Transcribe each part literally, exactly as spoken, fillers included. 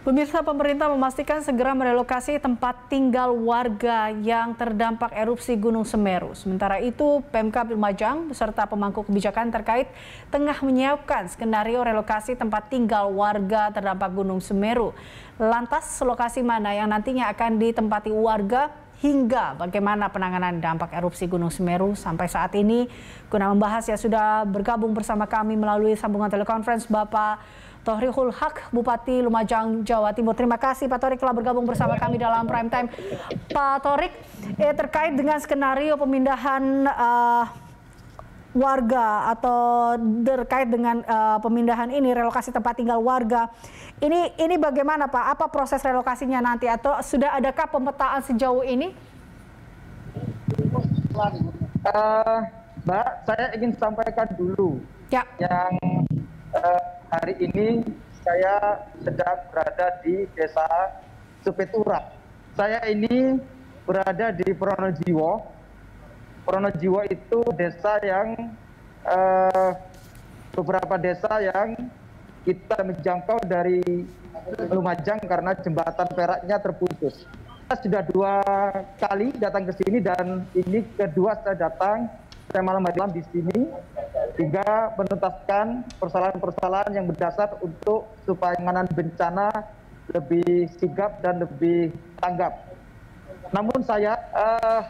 Pemirsa, pemerintah memastikan segera merelokasi tempat tinggal warga yang terdampak erupsi Gunung Semeru. Sementara itu, Pemkab Lumajang beserta pemangku kebijakan terkait tengah menyiapkan skenario relokasi tempat tinggal warga terdampak Gunung Semeru. Lantas, lokasi mana yang nantinya akan ditempati warga hingga bagaimana penanganan dampak erupsi Gunung Semeru sampai saat ini? Guna membahas, ya sudah bergabung bersama kami melalui sambungan telekonferensi Bapak Thoriqul Haq, Bupati Lumajang, Jawa Timur. Terima kasih Pak Thoriq telah bergabung bersama kami dalam Prime Time. Pak Thoriq, eh, terkait dengan skenario pemindahan uh, warga atau terkait dengan uh, pemindahan ini, relokasi tempat tinggal warga, ini ini bagaimana Pak? Apa proses relokasinya nanti atau sudah adakah pemetaan sejauh ini? Uh, Mbak, saya ingin sampaikan dulu ya. yang uh, hari ini saya sedang berada di Desa Supeturang. Saya ini berada di Pronojiwo. Pronojiwo itu desa yang eh, beberapa desa yang kita menjangkau dari Lumajang karena jembatan Peraknya terputus. Saya sudah dua kali datang ke sini dan ini kedua saya datang saya malam-malam di sini juga menuntaskan persoalan-persoalan yang berdasar untuk supaya penanganan bencana lebih sigap dan lebih tanggap. Namun saya uh,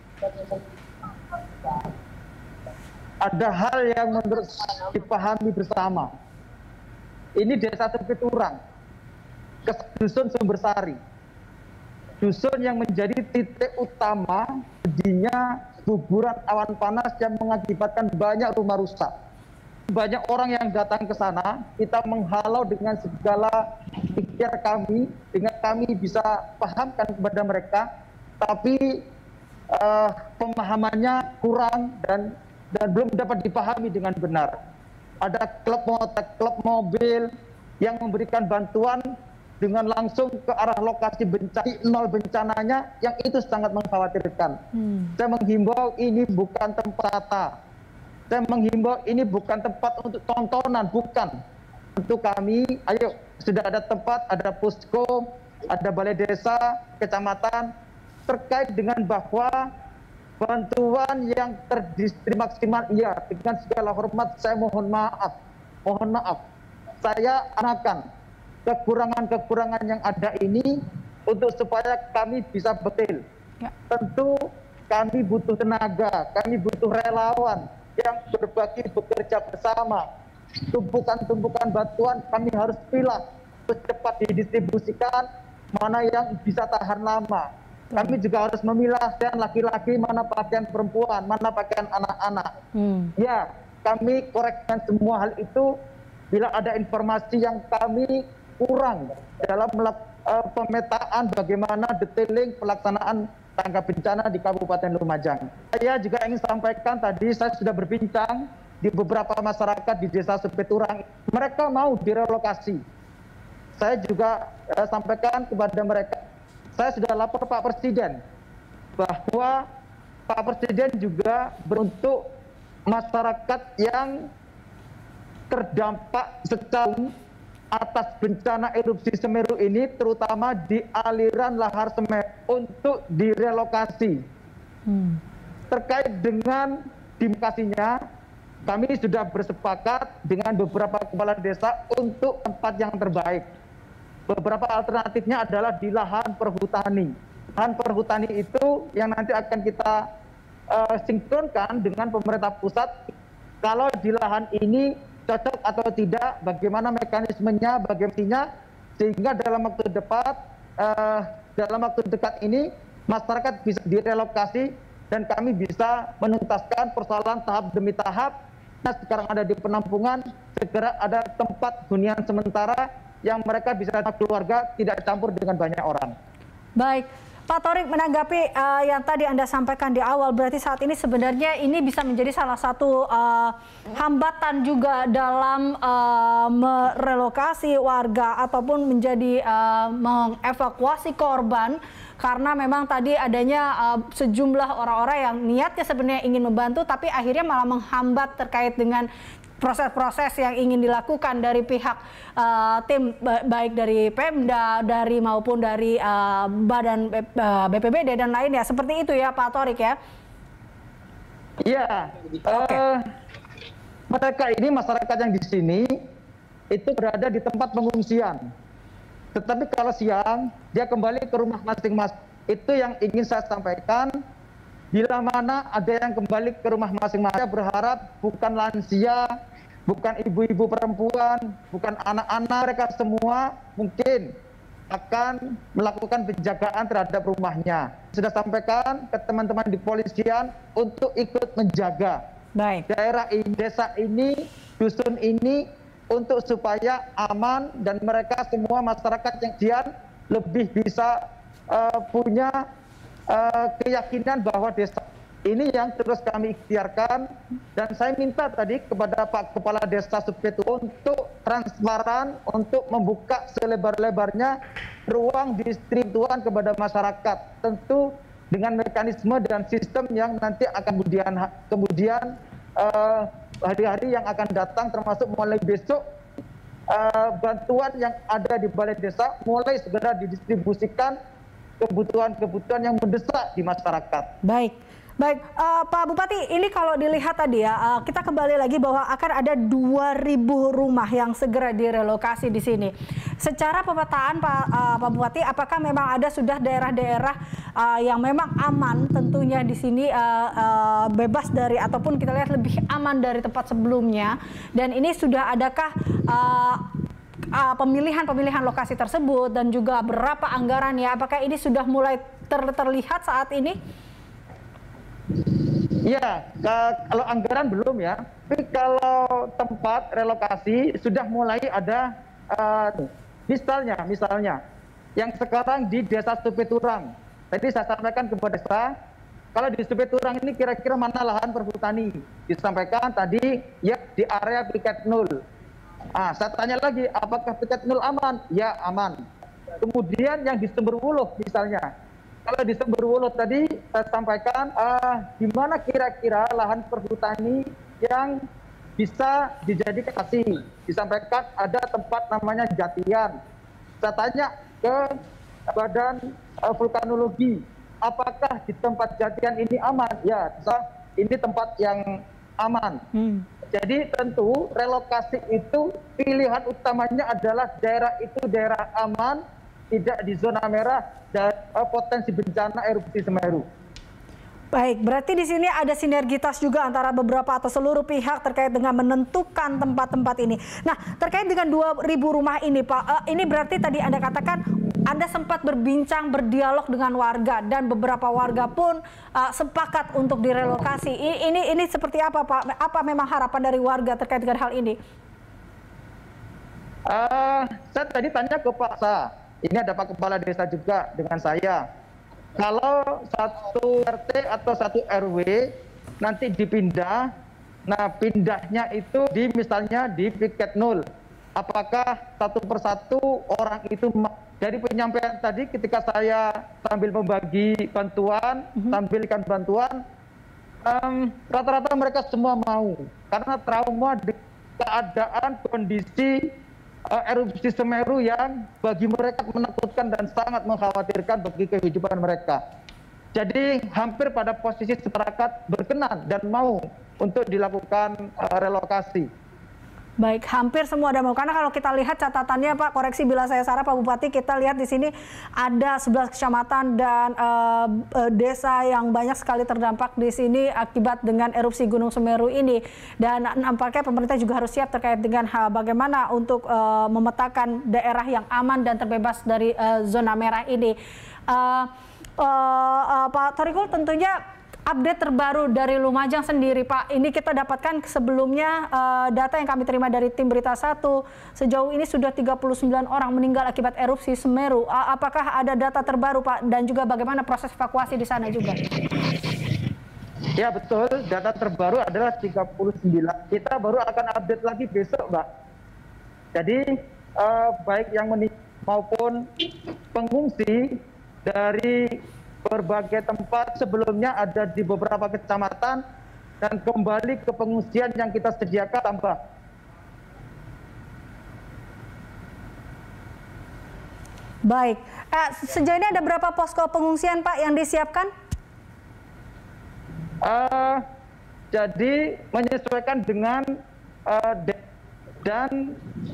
ada hal yang menurut dipahami bersama. Ini Desa Supeturang, Dusun Sumbersari, dusun yang menjadi titik utama terjadinya guguran awan panas yang mengakibatkan banyak rumah rusak. Banyak orang yang datang ke sana, kita menghalau dengan segala ikhtiar kami, dengan kami bisa pahamkan kepada mereka, tapi uh, pemahamannya kurang dan dan belum dapat dipahami dengan benar. Ada klub motor, klub mobil yang memberikan bantuan dengan langsung ke arah lokasi bencana, nol bencananya, yang itu sangat mengkhawatirkan. Hmm. Saya menghimbau ini bukan tempat wisata. Saya menghimbau ini bukan tempat untuk tontonan, bukan. Untuk kami, ayo, sudah ada tempat, ada posko, ada balai desa, kecamatan, terkait dengan bahwa bantuan yang terdistribusi, iya, dengan segala hormat, saya mohon maaf, mohon maaf. Saya akan kekurangan-kekurangan yang ada ini untuk supaya kami bisa betul. Ya. Tentu kami butuh tenaga, kami butuh relawan yang berbagi bekerja bersama. Tumpukan-tumpukan bantuan kami harus pilih cepat didistribusikan, mana yang bisa tahan lama. Kami juga harus memilah dan laki-laki, mana pakaian perempuan, mana pakaian anak-anak. Hmm. Ya, kami korekkan semua hal itu bila ada informasi yang kami kurang dalam uh, pemetaan bagaimana detailing pelaksanaan tanggap bencana di Kabupaten Lumajang. Saya juga ingin sampaikan tadi, saya sudah berbincang di beberapa masyarakat di Desa Supeturang, mereka mau direlokasi. Saya juga uh, sampaikan kepada mereka, saya sudah lapor Pak Presiden bahwa Pak Presiden juga beruntuk masyarakat yang terdampak secara atas bencana erupsi Semeru ini, terutama di aliran lahar Semeru, untuk direlokasi. Hmm. Terkait dengan dimokasinya, kami sudah bersepakat dengan beberapa kepala desa untuk tempat yang terbaik. Beberapa alternatifnya adalah di lahan perhutani. Lahan perhutani itu yang nanti akan kita uh, sinkronkan dengan pemerintah pusat. Kalau di lahan ini cocok atau tidak, bagaimana mekanismenya, bagaimana, sehingga dalam waktu dekat, uh, dalam waktu dekat ini masyarakat bisa direlokasi dan kami bisa menuntaskan persoalan tahap demi tahap. Nah, sekarang ada di penampungan, segera ada tempat hunian sementara yang mereka bisa keluarga, tidak campur dengan banyak orang. Baik. Pak Thoriq, menanggapi uh, yang tadi Anda sampaikan di awal, berarti saat ini sebenarnya ini bisa menjadi salah satu uh, hambatan juga dalam uh, merelokasi warga ataupun menjadi uh, mengevakuasi korban karena memang tadi adanya uh, sejumlah orang-orang yang niatnya sebenarnya ingin membantu tapi akhirnya malah menghambat terkait dengan proses-proses yang ingin dilakukan dari pihak uh, tim baik dari Pemda, dari maupun dari uh, Badan uh, B P B D dan lainnya. Seperti itu ya Pak Thorik ya? Iya. Okay. Uh, mereka ini masyarakat yang di sini itu berada di tempat pengungsian. Tetapi kalau siang dia kembali ke rumah masing-masing. Itu yang ingin saya sampaikan. Bila mana ada yang kembali ke rumah masing-masing, saya berharap bukan lansia, bukan ibu-ibu perempuan, bukan anak-anak, mereka semua mungkin akan melakukan penjagaan terhadap rumahnya. Sudah sampaikan ke teman-teman di polisian untuk ikut menjaga Baik. daerah ini, desa ini, dusun ini, untuk supaya aman dan mereka semua masyarakat yang kian lebih bisa uh, punya Uh, keyakinan bahwa desa ini yang terus kami ikhtiarkan, dan saya minta tadi kepada Pak Kepala Desa Supetu untuk transparan, untuk membuka selebar-lebarnya ruang distribuan kepada masyarakat, tentu dengan mekanisme dan sistem yang nanti akan kemudian kemudian hari-hari uh, yang akan datang, termasuk mulai besok uh, bantuan yang ada di balai desa mulai segera didistribusikan kebutuhan-kebutuhan yang mendesak di masyarakat. Baik, baik uh, Pak Bupati, ini kalau dilihat tadi ya, uh, kita kembali lagi bahwa akan ada dua ribu rumah yang segera direlokasi di sini. Secara pemetaan Pak, uh, Pak Bupati, apakah memang ada sudah daerah-daerah uh, yang memang aman tentunya di sini uh, uh, bebas dari ataupun kita lihat lebih aman dari tempat sebelumnya, dan ini sudah adakah uh, pemilihan-pemilihan uh, lokasi tersebut dan juga berapa anggarannya? Apakah ini sudah mulai ter terlihat saat ini? Ya, kalau anggaran belum ya. Tapi kalau tempat relokasi sudah mulai ada. Uh, misalnya, misalnya yang sekarang di Desa Supeturang. Tadi saya sampaikan kepada desa, kalau di Supeturang ini kira-kira mana lahan perhutani? Disampaikan tadi ya di area piket nol. Ah, saya tanya lagi, apakah piket nol aman? Ya, aman. Kemudian yang di Sumberwuluh misalnya, kalau di Sumberwuluh tadi saya sampaikan, ah, di mana kira-kira lahan perhutani yang bisa dijadikan lokasi? Disampaikan ada tempat namanya Jatian. Saya tanya ke Badan uh, Vulkanologi, apakah di tempat Jatian ini aman? Ya, ini tempat yang aman. Hmm. Jadi tentu relokasi itu pilihan utamanya adalah daerah itu daerah aman, tidak di zona merah dan uh, potensi bencana erupsi Semeru. Baik, berarti di sini ada sinergitas juga antara beberapa atau seluruh pihak terkait dengan menentukan tempat-tempat ini. Nah, terkait dengan dua ribu rumah ini, Pak, uh, ini berarti tadi Anda katakan Anda sempat berbincang, berdialog dengan warga dan beberapa warga pun uh, sepakat untuk direlokasi. Ini, ini ini seperti apa, Pak? Apa memang harapan dari warga terkait dengan hal ini? Uh, saya tadi tanya ke Pak Sa, ini ada Pak Kepala Desa juga dengan saya. Kalau satu R T atau satu R W nanti dipindah, nah pindahnya itu di misalnya di piket nol. Apakah satu persatu orang itu dari penyampaian tadi ketika saya sambil membagi bantuan, mm-hmm. sambil ikan bantuan, rata-rata um, mereka semua mau karena trauma di keadaan kondisi Uh, erupsi Semeru yang bagi mereka menakutkan dan sangat mengkhawatirkan bagi kehidupan mereka. Jadi hampir pada posisi masyarakat berkenan dan mau untuk dilakukan uh, relokasi. Baik, hampir semua ada mau. Karena kalau kita lihat catatannya, Pak, koreksi bila saya salah, Pak Bupati, kita lihat di sini ada sebelas kecamatan dan uh, uh, desa yang banyak sekali terdampak di sini akibat dengan erupsi Gunung Semeru ini. Dan nampaknya pemerintah juga harus siap terkait dengan hal bagaimana untuk uh, memetakan daerah yang aman dan terbebas dari uh, zona merah ini. Uh, uh, uh, Pak Thorikul, tentunya update terbaru dari Lumajang sendiri, Pak. Ini kita dapatkan sebelumnya uh, data yang kami terima dari tim Berita Satu. Sejauh ini sudah tiga puluh sembilan orang meninggal akibat erupsi Semeru. Uh, apakah ada data terbaru, Pak? Dan juga bagaimana proses evakuasi di sana juga? Ya, betul. Data terbaru adalah tiga puluh sembilan. Kita baru akan update lagi besok, Mbak. Jadi, uh, baik yang meninggal maupun pengungsi, dari berbagai tempat sebelumnya ada di beberapa kecamatan dan kembali ke pengungsian yang kita sediakan tambah. Baik, eh, sejauh ini ada berapa posko pengungsian Pak yang disiapkan? Uh, jadi menyesuaikan dengan uh, dan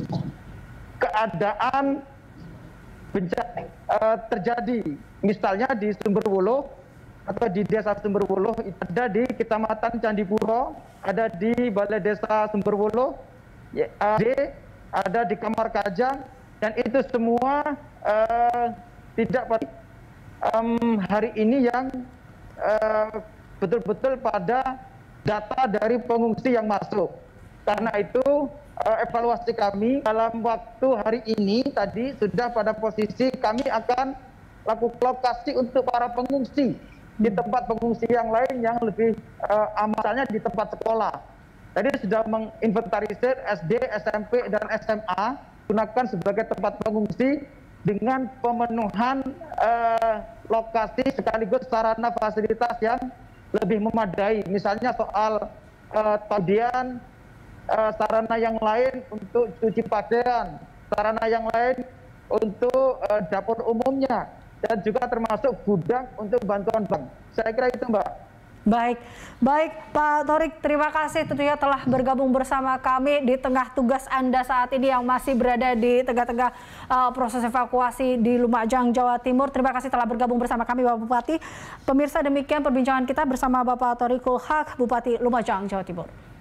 keadaan bencana uh, terjadi, misalnya di Sumberwuluh atau di Desa Sumberwuluh, ada di Kecamatan Candipuro, ada di Balai Desa Sumberwuluh, ada di Kamar Kajang, dan itu semua uh, tidak pada um, hari ini yang betul-betul uh, pada data dari pengungsi yang masuk. Karena itu uh, evaluasi kami dalam waktu hari ini tadi sudah pada posisi kami akan lakukan lokasi untuk para pengungsi di tempat pengungsi yang lain yang lebih uh, amalnya di tempat sekolah. Tadi sudah menginventarisir S D, S M P, dan S M A gunakan sebagai tempat pengungsi dengan pemenuhan uh, lokasi sekaligus sarana fasilitas yang lebih memadai. Misalnya soal uh, tadian, uh, sarana yang lain untuk cuci pakaian, sarana yang lain untuk uh, dapur umumnya, dan juga termasuk gudang untuk bantuan bank. Saya kira itu, Mbak. Baik, baik Pak Thorik, terima kasih tentunya telah bergabung bersama kami di tengah tugas Anda saat ini yang masih berada di tengah-tengah uh, proses evakuasi di Lumajang, Jawa Timur. Terima kasih telah bergabung bersama kami Bapak Bupati. Pemirsa, demikian perbincangan kita bersama Bapak Thorikul Haq, Bupati Lumajang, Jawa Timur.